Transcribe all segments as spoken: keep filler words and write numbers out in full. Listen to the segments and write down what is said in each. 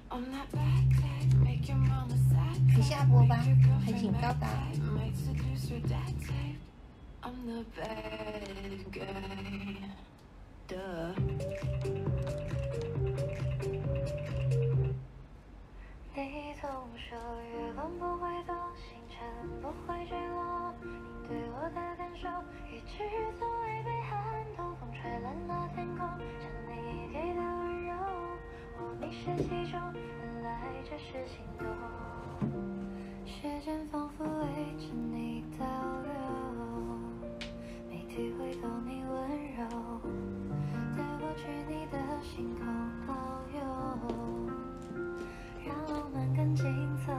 你下播吧，还请到达。 你总说月光不会躲，星辰不会坠落，你对我的感受一直都违背寒冬，风吹乱了天空，像你给的温柔，我迷失其中，原来这是心动。时间仿佛围着你倒流，没体会到你温柔，带我去你的星空遨游，让浪漫更精彩。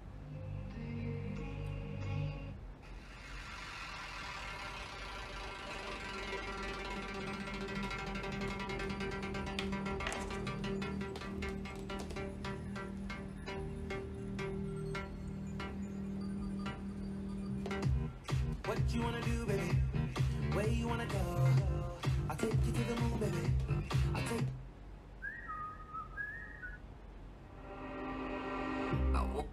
What you wanna do, baby? Where you wanna go? I'll take you to the moon, baby. I'll take. I won't.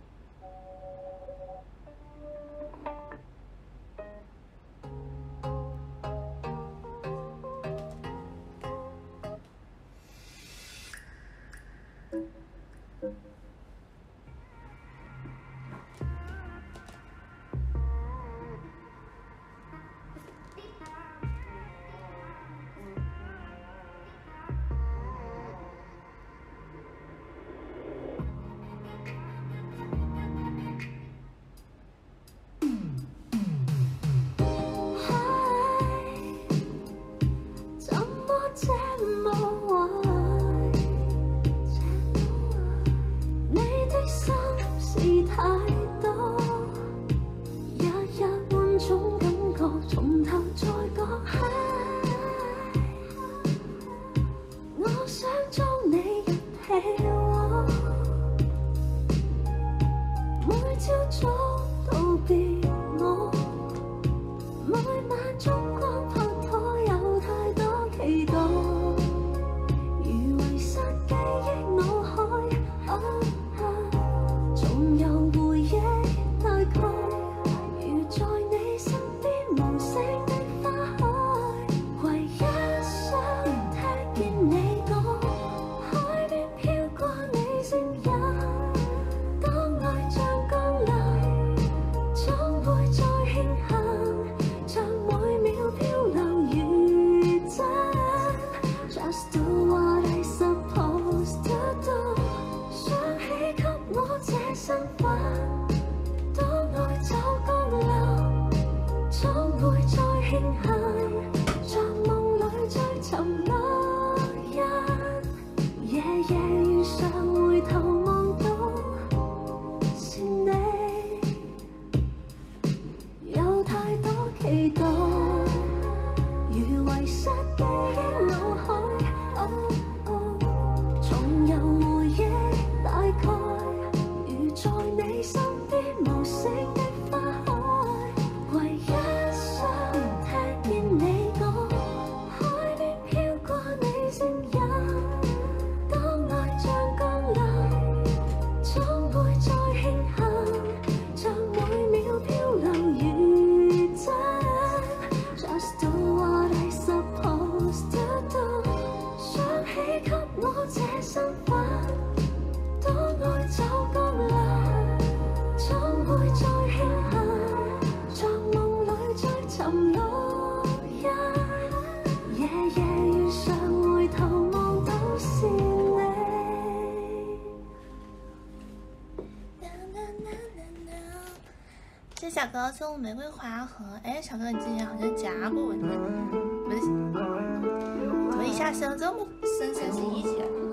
谢小哥送我玫瑰花盒，哎，小哥你之前好像加过我，怎么不是？怎么一下升这么深深是一起来？